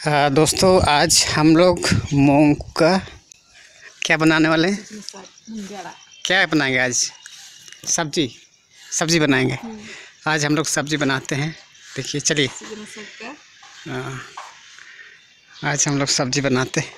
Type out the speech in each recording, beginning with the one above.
दोस्तों आज हम लोग मूंग का क्या बनाने वाले हैं। क्या बनाएंगे आज? सब्जी बनाएंगे। आज हम लोग सब्जी बनाते हैं। देखिए चलिए, आज हम लोग सब्जी बनाते हैं।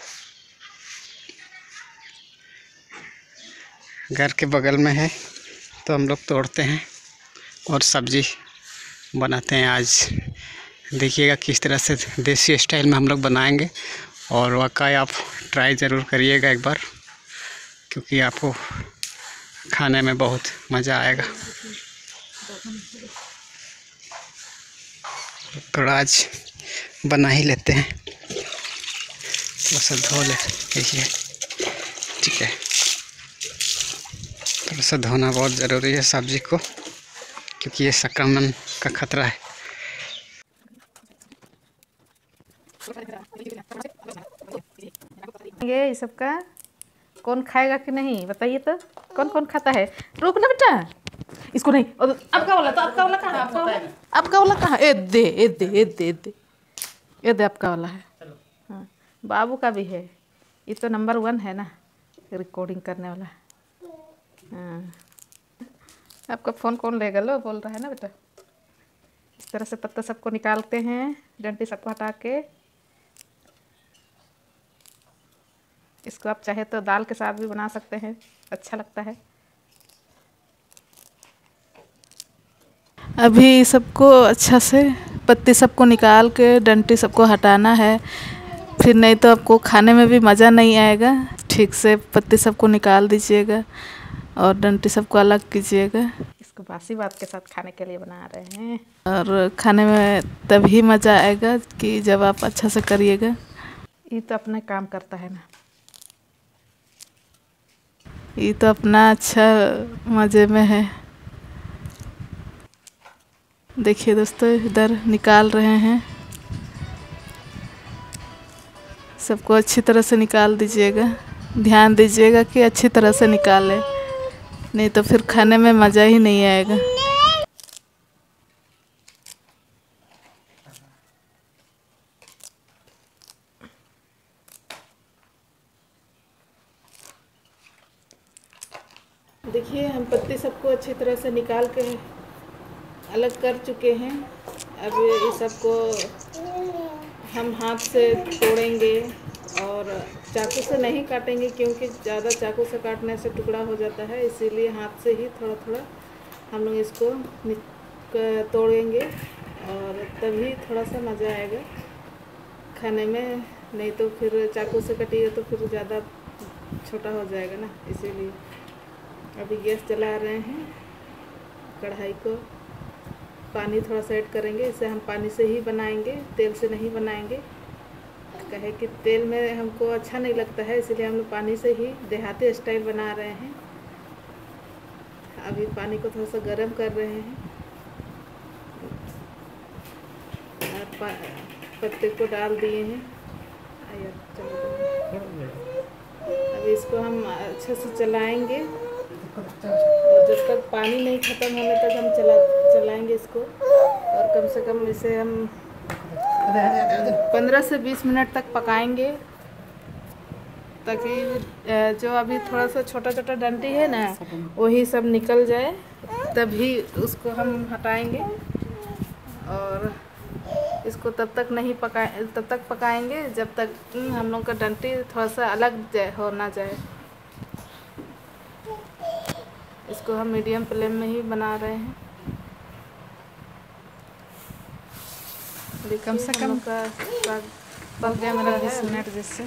घर के बगल में है तो हम लोग तोड़ते हैं और सब्जी बनाते हैं। आज देखिएगा किस तरह से देसी स्टाइल में हम लोग बनाएंगे और वाकई आप ट्राई ज़रूर करिएगा एक बार, क्योंकि आपको खाने में बहुत मज़ा आएगा। तो आज बना ही लेते हैं, थोड़ा सा धो ले। देखिए ठीक है, थोड़ा सा धोना बहुत ज़रूरी है सब्ज़ी को, क्योंकि ये संक्रमण का खतरा है। ये सबका कौन खाएगा कि नहीं बताइए तो, कौन कौन खाता है? रुक ना बेटा, इसको नहीं। आपका वाला तो आपका वाला कहाँ है? आपका वाला कहाँ? ए दे ए दे ए दे ए दे ए दे, आपका वाला है। हाँ, बाबू का भी है। ये तो नंबर 1 है ना रिकॉर्डिंग करने वाला। हाँ, आपका फ़ोन कौन लेगा? लो बोल रहा है ना बेटा। इस तरह से पत्ता सबको निकालते हैं, डंडी सबको हटा के। इसको आप चाहे तो दाल के साथ भी बना सकते हैं, अच्छा लगता है। अभी सबको अच्छा से पत्ती सबको निकाल के डंटी सबको हटाना है, फिर नहीं तो आपको खाने में भी मज़ा नहीं आएगा। ठीक से पत्ती सबको निकाल दीजिएगा और डंटी सबको अलग कीजिएगा। इसको बासी बात के साथ खाने के लिए बना रहे हैं और खाने में तभी मज़ा आएगा कि जब आप अच्छा से करिएगा। ये तो अपना काम करता है ना, ये तो अपना अच्छा मज़े में है। देखिए दोस्तों, इधर निकाल रहे हैं, सबको अच्छी तरह से निकाल दीजिएगा। ध्यान दीजिएगा कि अच्छी तरह से निकालें, नहीं तो फिर खाने में मज़ा ही नहीं आएगा। देखिए हम पत्ती सबको अच्छी तरह से निकाल के अलग कर चुके हैं। अब ये सबको हम हाथ से तोड़ेंगे और चाकू से नहीं काटेंगे, क्योंकि ज़्यादा चाकू से काटने से टुकड़ा हो जाता है। इसीलिए हाथ से ही थोड़ा थोड़ा हम लोग इसको तोड़ेंगे और तभी थोड़ा सा मज़ा आएगा खाने में। नहीं तो फिर चाकू से कटिएगा तो फिर ज़्यादा छोटा हो जाएगा ना। इसीलिए अभी गैस जला रहे हैं, कढ़ाई को पानी थोड़ा सा ऐड करेंगे। इसे हम पानी से ही बनाएंगे, तेल से नहीं बनाएंगे। कहे कि तेल में हमको अच्छा नहीं लगता है, इसलिए हम लोग पानी से ही देहाती स्टाइल बना रहे हैं। अभी पानी को थोड़ा सा गर्म कर रहे हैं और पत्ते को डाल दिए हैं। अभी इसको हम अच्छे से चलाएंगे और जब तक पानी नहीं ख़त्म होने तक हम चलाएंगे इसको। और कम से कम इसे हम 15 से 20 मिनट तक पकाएंगे, ताकि जो अभी थोड़ा सा छोटा छोटा डंडी है ना वही सब निकल जाए, तभी उसको हम हटाएंगे। और इसको तब तक पकाएंगे जब तक हम लोग का डंडी थोड़ा सा अलग होना जाए। इसको हम मीडियम फ्लेम में ही बना रहे हैं। कम से कम पक गया मेरा 20 मिनट जिससे।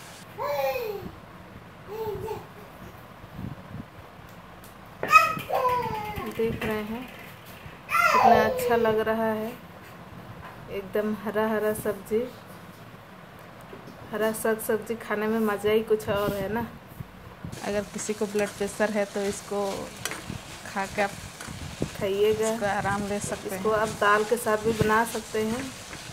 देख रहे हैं कितना अच्छा लग रहा है, एकदम हरा हरा सब्जी, हरा साग सब्जी खाने में मज़ा ही कुछ और है ना। अगर किसी को ब्लड प्रेशर है तो इसको खा के आप खाइएगा, इसको आराम ले सकते हैं। इसको आप दाल के साथ भी बना सकते हैं।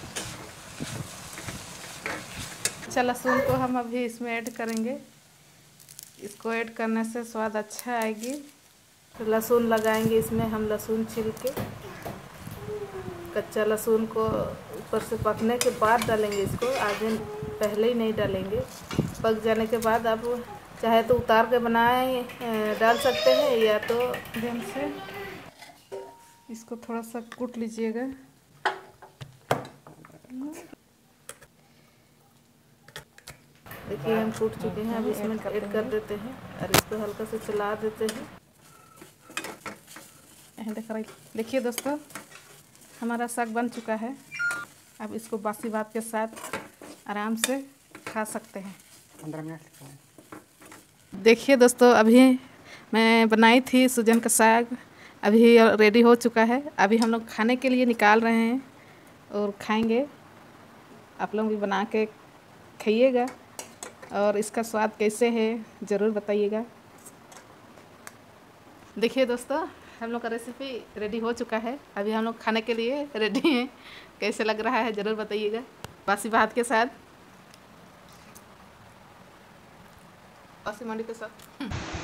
अच्छा, लहसुन को हम अभी इसमें ऐड करेंगे। इसको ऐड करने से स्वाद अच्छा आएगी। तो लहसुन लगाएंगे इसमें हम, लहसुन छिल के, कच्चा लहसुन को ऊपर से पकने के बाद डालेंगे इसको, आगे पहले ही नहीं डालेंगे। पक जाने के बाद आप चाहे तो उतार के बनाए डाल सकते हैं, या तो ढंग से इसको थोड़ा सा कूट लीजिएगा। देखिए हम कूट चुके हैं, अब इसमें ऐड कर देते हैं और इसको हल्का से चला देते हैं। देखिए दोस्तों, हमारा साग बन चुका है। अब इसको बासी भात के साथ आराम से खा सकते हैं। 15 मिनट। देखिए दोस्तों, अभी मैं बनाई थी सूजन का साग, अभी रेडी हो चुका है। अभी हम लोग खाने के लिए निकाल रहे हैं और खाएंगे। आप लोग भी बना के खाइएगा और इसका स्वाद कैसे है ज़रूर बताइएगा। देखिए दोस्तों, हम लोग का रेसिपी रेडी हो चुका है। अभी हम लोग खाने के लिए रेडी हैं। कैसे लग रहा है ज़रूर बताइएगा। बासी भात के साथ, बासी मंडी के साथ।